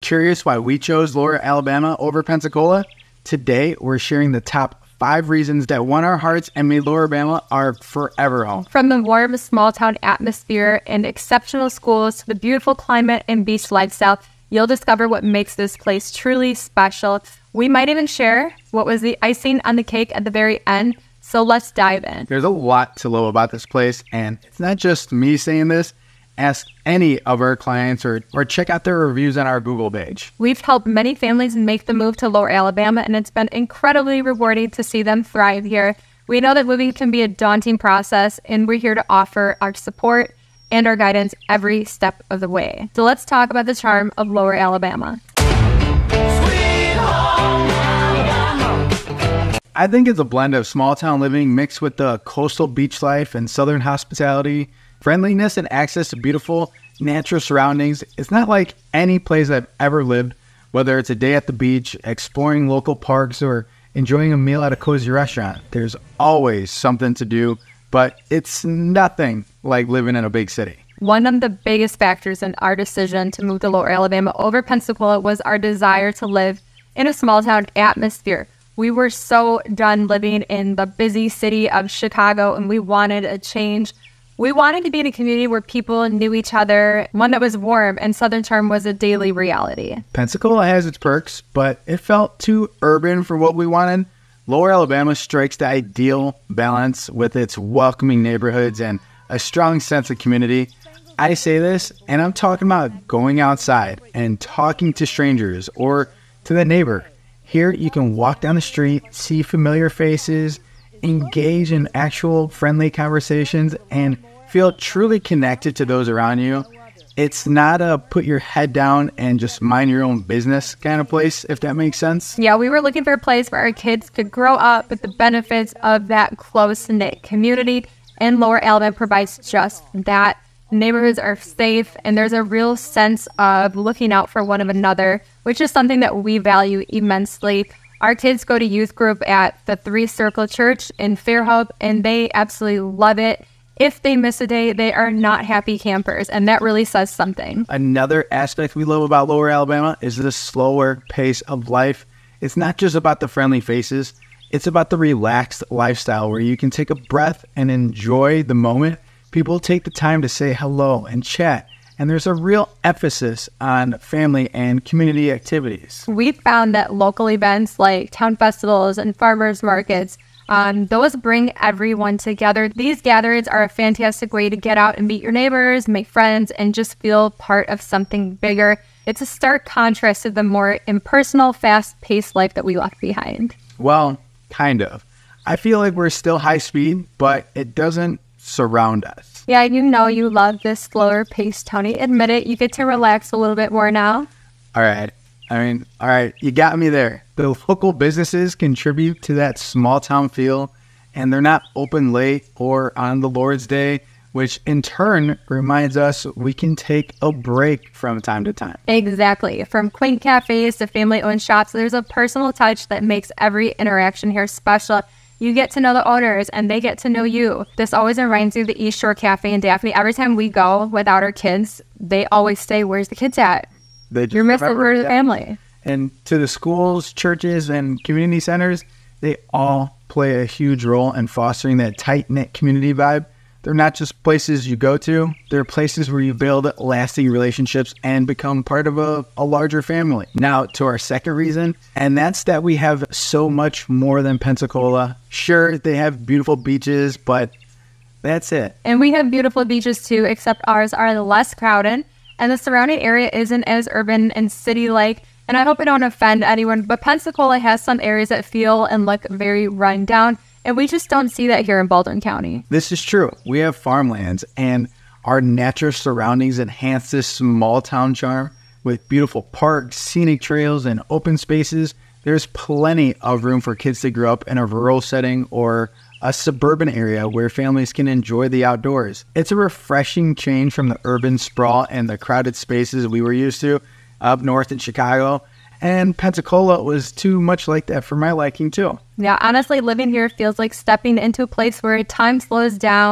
Curious why we chose Lower Alabama over Pensacola? Today, we're sharing the top 5 reasons that won our hearts and made Lower Alabama our forever home. From the warm small town atmosphere and exceptional schools to the beautiful climate and beach lifestyle, you'll discover what makes this place truly special. We might even share what was the icing on the cake at the very end. So let's dive in. There's a lot to love about this place, and it's not just me saying this. Ask any of our clients or check out their reviews on our Google page. We've helped many families make the move to Lower Alabama, and it's been incredibly rewarding to see them thrive here. We know that moving can be a daunting process, and we're here to offer our support and our guidance every step of the way. So let's talk about the charm of Lower Alabama. I think it's a blend of small town living mixed with the coastal beach life and southern hospitality, friendliness and access to beautiful natural surroundings. It's not like any place I've ever lived, whether it's a day at the beach, exploring local parks, or enjoying a meal at a cozy restaurant. There's always something to do, but it's nothing like living in a big city. One of the biggest factors in our decision to move to Lower Alabama over Pensacola was our desire to live in a small town atmosphere. We were so done living in the busy city of Chicago, and we wanted a change. We wanted to be in a community where people knew each other, one that was warm, and Southern charm was a daily reality. Pensacola has its perks, but it felt too urban for what we wanted. Lower Alabama strikes the ideal balance with its welcoming neighborhoods and a strong sense of community. I say this, and I'm talking about going outside and talking to strangers or to the neighbor. Here, you can walk down the street, see familiar faces, engage in actual friendly conversations, and feel truly connected to those around you. It's not a put your head down and just mind your own business kind of place, if that makes sense. Yeah, we were looking for a place where our kids could grow up with the benefits of that close-knit community, and Lower Alabama provides just that. Neighborhoods are safe, and there's a real sense of looking out for one another, which is something that we value immensely. Our kids go to youth group at the Three Circle Church in Fairhope, and they absolutely love it. If they miss a day, they are not happy campers, and that really says something. Another aspect we love about Lower Alabama is the slower pace of life. It's not just about the friendly faces. It's about the relaxed lifestyle where you can take a breath and enjoy the moment. People take the time to say hello and chat, and there's a real emphasis on family and community activities. We found that local events like town festivals and farmers markets, those bring everyone together. These gatherings are a fantastic way to get out and meet your neighbors, make friends, and just feel part of something bigger. It's a stark contrast to the more impersonal, fast-paced life that we left behind. Well, kind of. I feel like we're still high speed, but it doesn't surround us. Yeah, you know you love this slower pace, Tony. Admit it, you get to relax a little bit more now. All right, you got me there. The local businesses contribute to that small town feel, and they're not open late or on the Lord's Day, which in turn reminds us we can take a break from time to time. Exactly. From quaint cafes to family-owned shops, there's a personal touch that makes every interaction here special. You get to know the owners, and they get to know you. This always reminds me of the East Shore Cafe in Daphne. Every time we go without our kids, they always say, "Where's the kids at?" You're missing the family. And to the schools, churches, and community centers, they all play a huge role in fostering that tight-knit community vibe. They're not just places you go to. They're places where you build lasting relationships and become part of a larger family. Now, to our second reason, and that's that we have so much more than Pensacola. Sure, they have beautiful beaches, but that's it. And we have beautiful beaches too, except ours are less crowded, and the surrounding area isn't as urban and city-like. And I hope I don't offend anyone, but Pensacola has some areas that feel and look very run down. And we just don't see that here in Baldwin County. This is true. We have farmlands, and our natural surroundings enhance this small town charm with beautiful parks, scenic trails, and open spaces. There's plenty of room for kids to grow up in a rural setting or a suburban area where families can enjoy the outdoors. It's a refreshing change from the urban sprawl and the crowded spaces we were used to up north in Chicago. And Pensacola was too much like that for my liking, too. Yeah, honestly, living here feels like stepping into a place where time slows down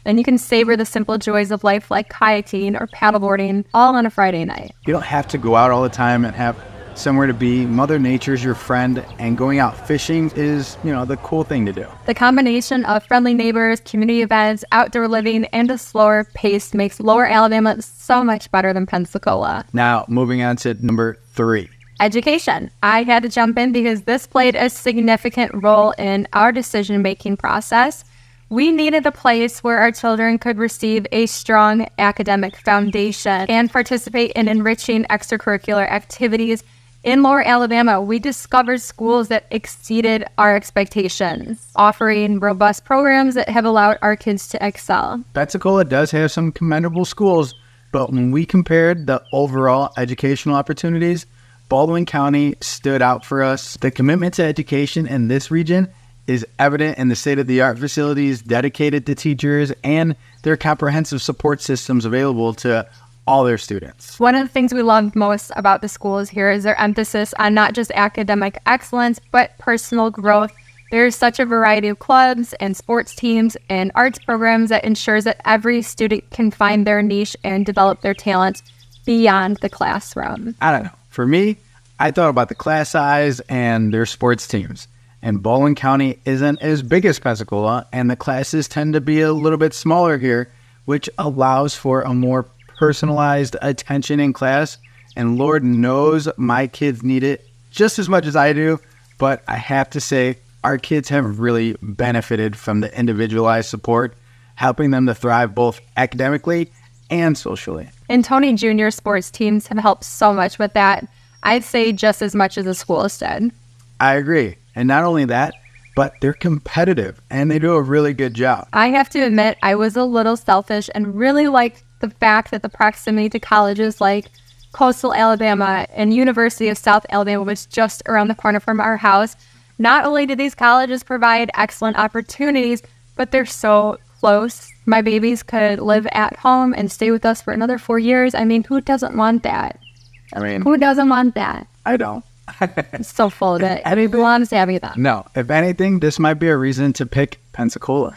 And you can savor the simple joys of life like kayaking or paddleboarding all on a Friday night. You don't have to go out all the time and have somewhere to be. Mother Nature's your friend, and going out fishing is, the cool thing to do. The combination of friendly neighbors, community events, outdoor living, and a slower pace makes Lower Alabama so much better than Pensacola. Now, moving on to number 3. Education. I had to jump in because this played a significant role in our decision-making process. We needed a place where our children could receive a strong academic foundation and participate in enriching extracurricular activities. In Lower Alabama, we discovered schools that exceeded our expectations, offering robust programs that have allowed our kids to excel. Pensacola does have some commendable schools, but when we compared the overall educational opportunities, Baldwin County stood out for us. The commitment to education in this region is evident in the state-of-the-art facilities dedicated to teachers and their comprehensive support systems available to all their students. One of the things we loved most about the schools here is their emphasis on not just academic excellence, but personal growth. There's such a variety of clubs and sports teams and arts programs that ensures that every student can find their niche and develop their talents beyond the classroom. I don't know. For me, I thought about the class size and their sports teams. And Baldwin County isn't as big as Pensacola, and the classes tend to be a little bit smaller here, which allows for a more personalized attention in class. And Lord knows my kids need it just as much as I do. But I have to say, our kids have really benefited from the individualized support, helping them to thrive both academically and socially. And Tony Jr. sports teams have helped so much with that. I'd say just as much as the schools did. I agree. And not only that, but they're competitive and they do a really good job. I have to admit, I was a little selfish and really liked the fact that the proximity to colleges like Coastal Alabama and University of South Alabama was just around the corner from our house. Not only do these colleges provide excellent opportunities, but they're so close. My babies could live at home and stay with us for another 4 years. I mean, who doesn't want that? Who doesn't want that? I don't. It's so full of it. Everyone's having that. No, if anything, this might be a reason to pick Pensacola.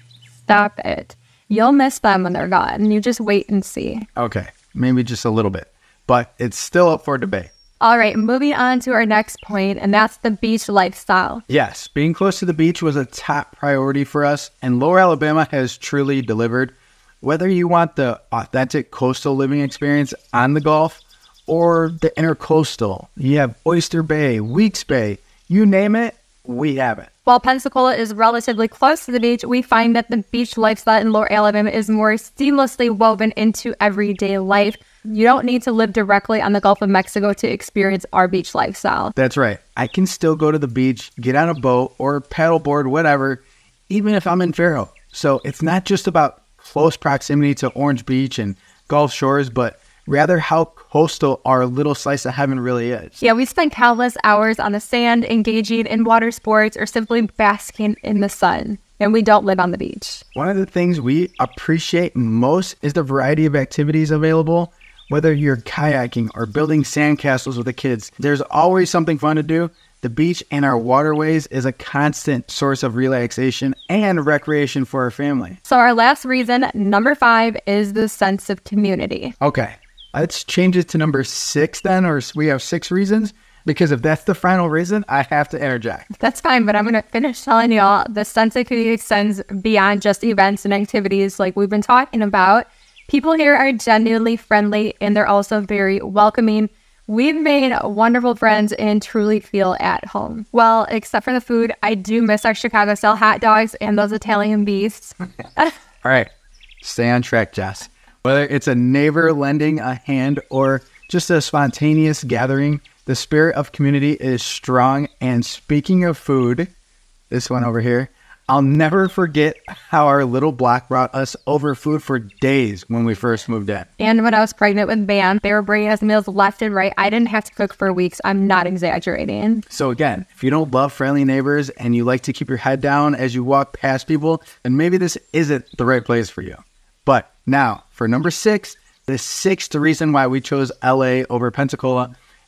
Stop it. You'll miss them when they're gone. You just wait and see. Okay, maybe just a little bit, but it's still up for debate. All right, moving on to our next point, and that's the beach lifestyle. Yes, being close to the beach was a top priority for us, and Lower Alabama has truly delivered. Whether you want the authentic coastal living experience on the Gulf or the intercoastal, you have Oyster Bay, Weeks Bay, you name it, we have it. While Pensacola is relatively close to the beach, we find that the beach lifestyle in Lower Alabama is more seamlessly woven into everyday life. You don't need to live directly on the Gulf of Mexico to experience our beach lifestyle. That's right. I can still go to the beach, get on a boat or paddleboard, whatever, even if I'm in Faro. So it's not just about close proximity to Orange Beach and Gulf Shores, but rather how coastal our little slice of heaven really is. Yeah, we spend countless hours on the sand, engaging in water sports, or simply basking in the sun. And we don't live on the beach. One of the things we appreciate most is the variety of activities available. Whether you're kayaking or building sandcastles with the kids, there's always something fun to do. The beach and our waterways is a constant source of relaxation and recreation for our family. So our last reason, number 5, is the sense of community. Okay, let's change it to number 6 then, or we have 6 reasons. Because if that's the final reason, I have to interject. That's fine, but I'm going to finish telling y'all the sense of community extends beyond just events and activities like we've been talking about. People here are genuinely friendly, and they're also very welcoming. We've made wonderful friends and truly feel at home. Well, except for the food, I do miss our Chicago-style hot dogs and those Italian beasts. All right, stay on track, Jess. Whether it's a neighbor lending a hand or just a spontaneous gathering, the spirit of community is strong. And speaking of food, this one over here, I'll never forget how our little block brought us over food for days when we first moved in. And when I was pregnant with Van, they were bringing us meals left and right. I didn't have to cook for weeks. I'm not exaggerating. So again, if you don't love friendly neighbors and you like to keep your head down as you walk past people, then maybe this isn't the right place for you. But now, for number 6, the 6th reason why we chose LA over Pensacola,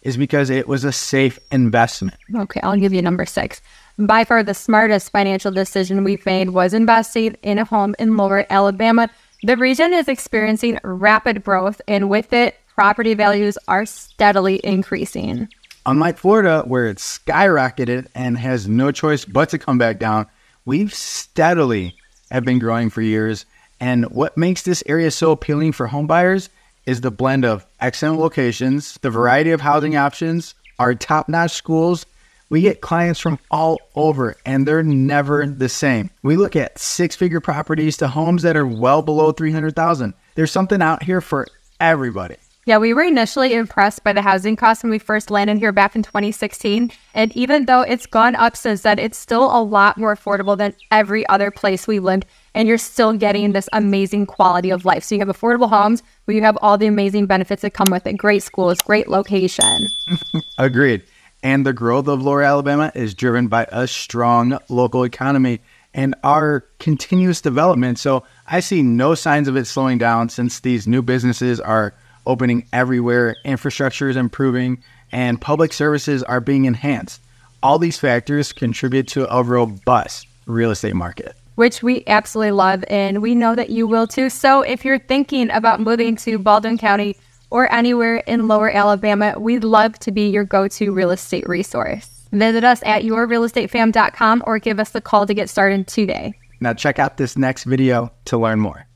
is because it was a safe investment. Okay, I'll give you number 6. By far the smartest financial decision we've made was investing in a home in Lower Alabama. The region is experiencing rapid growth, and with it, property values are steadily increasing. Unlike Florida, where it's skyrocketed and has no choice but to come back down, we've steadily have been growing for years. And what makes this area so appealing for home buyers is the blend of excellent locations, the variety of housing options, our top-notch schools. We get clients from all over, and they're never the same. We look at 6-figure properties to homes that are well below $300,000. There's something out here for everybody. Yeah, we were initially impressed by the housing costs when we first landed here back in 2016. And even though it's gone up since then, it's still a lot more affordable than every other place we lived. And you're still getting this amazing quality of life. So you have affordable homes, but you have all the amazing benefits that come with it. Great schools, great location. Agreed. And the growth of Lower Alabama is driven by a strong local economy and our continuous development. So I see no signs of it slowing down since these new businesses are opening everywhere, infrastructure is improving, and public services are being enhanced. All these factors contribute to a robust real estate market, which we absolutely love, and we know that you will too. So if you're thinking about moving to Baldwin County or anywhere in Lower Alabama, we'd love to be your go-to real estate resource. Visit us at yourrealestatefam.com or give us a call to get started today. Now check out this next video to learn more.